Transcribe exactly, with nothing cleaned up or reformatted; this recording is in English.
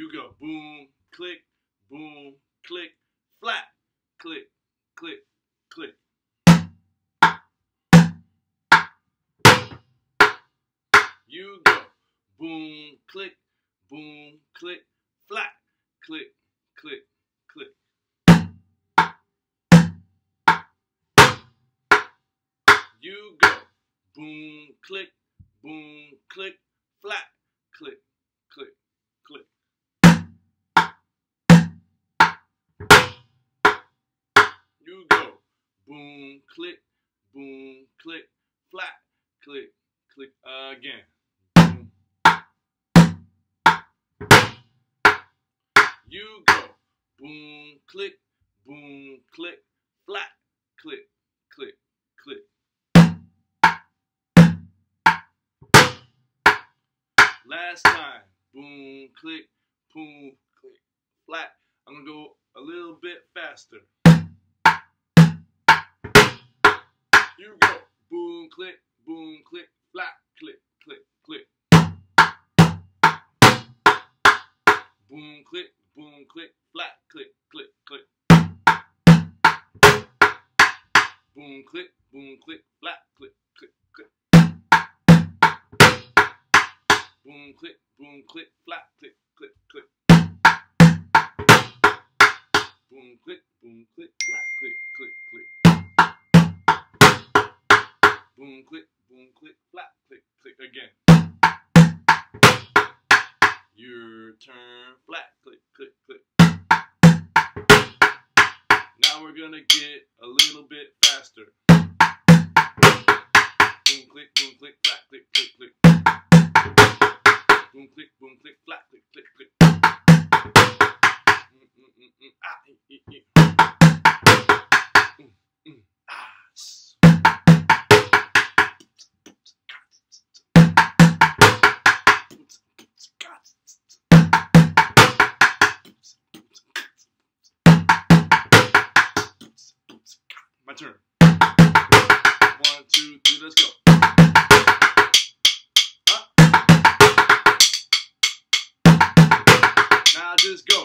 You go boom, click, boom, click, flat, click, click, click. You go boom, click, boom, click, flat, click, click, click. You go boom, click, boom, click, flat, click, click, click. You go boom, click, boom, click, flat, click, click again. Boom. You go boom, click, boom, click, flat, click, click, click. Last time, boom, click, boom, click, flat. I'm gonna go a little bit faster. You go boom, click, boom, click, flat, click, click, click. Boom, click, boom, click, flat, click, click, click. Boom, click, boom, click, flat, click, click, click. Boom, click, boom, click, flat, click, click, click. Boom, click, boom, click, flat, click, click, click. Boom, click, boom, click, flat, click, click again. Your turn, flat, click, click, click. Now we're gonna get a little bit faster. Boom, click, boom, click, flat, click, click, click. Boom, click, boom, click, flat, click, click, click. Mm, mm, mm, mm, ah, e, e, e. Mm, mm, ah, s. My turn. One, two, three, let's go. Up. Now just go